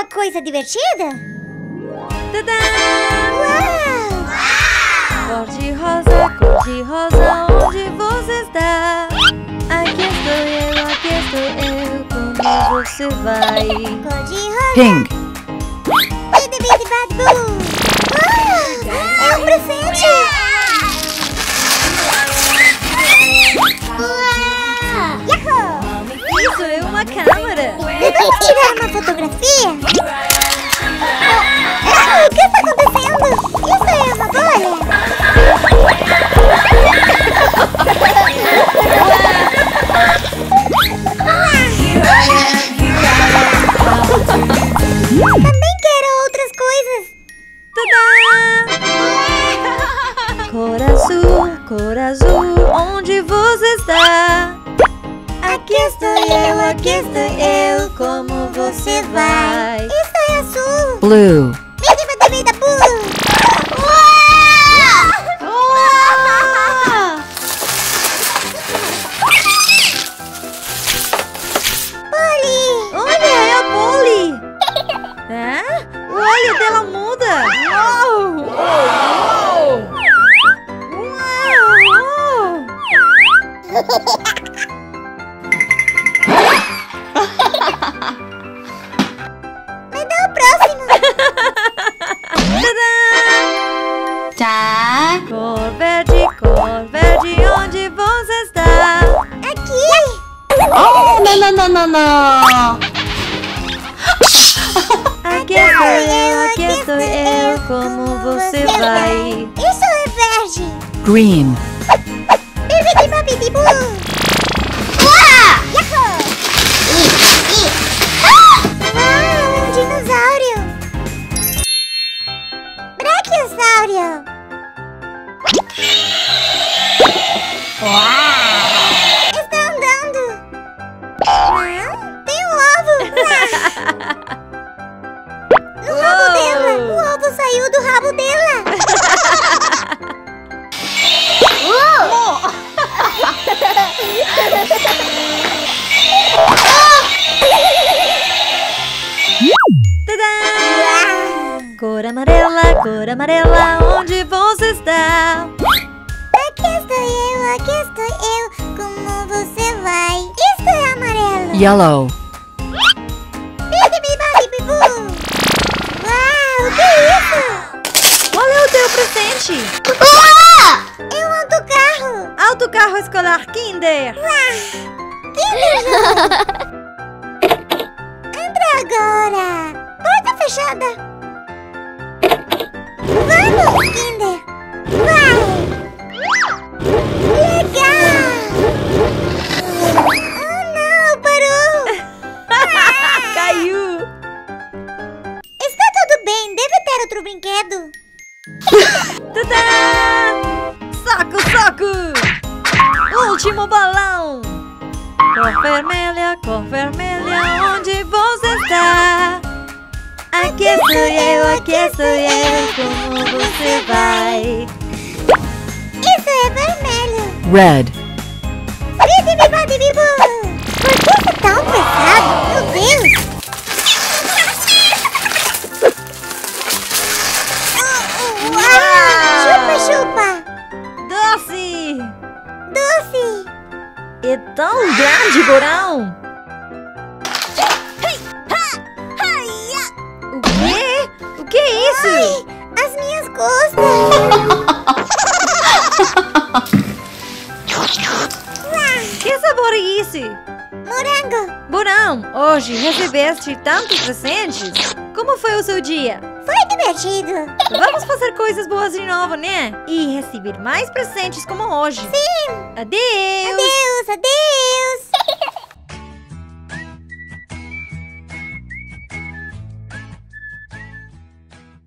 uma coisa divertida? Tadã! Uau! Cor de rosa, onde você está? Aqui estou eu, como você vai? Cor de rosa. Pink. Bidi bidi badi boo. É um presente! Uau! Yahoo! Isso é uma câmera! Vamos tirar uma fotografia? O que está acontecendo? Isso é uma bolha? Também quero outras coisas. Tadã! Cor azul, onde você está? Aqui estou eu, como você vai? Isso é azul. Blue. Bidi bidi bidi boo. Polly! Olha, é a Polly! O olho dela muda! Uau! Me dá o próximo. Tadã! Tá. Cor verde, onde você está? Aqui. Oh, não. Aqui estou eu, como você vai? Isso é verde. Green. Bidi bidi boo. Yahoo! Uau, um dinossauro. Brachiossauro. Está andando. Tem um ovo. No rabo dela. O ovo saiu do rabo dela. Tadã! Cor amarela, onde você está? Aqui estou eu, como você vai? Isso é amarelo. Yellow. Bibi-bibi-bibi-bu. Uau, o que é isso? Qual é o teu presente? É um autocarro. Autocarro escolar Kinder! Entra agora. Porta fechada. Vamos, Kinder. Vai. Legal. Oh, não, parou. Caiu! Está tudo bem, deve ter outro brinquedo. Tadã! Saco! Último balão! Cor vermelha, onde você está? Aqui estou eu, como você vai? Isso é vermelho. Red. Bibi-bibi-bibi-bu. Por que isso é tão pesado? Meu Deus. Chupa. Doce! Doce. É tão grande, Borão! O quê? O que é isso? Ai, as minhas costas. Que sabor é esse? Morango. Borão, hoje recebeste tantos presentes? Como foi o seu dia? Foi divertido. Vamos fazer coisas boas de novo, né? E receber mais presentes como hoje. Sim. Adeus! Adeus.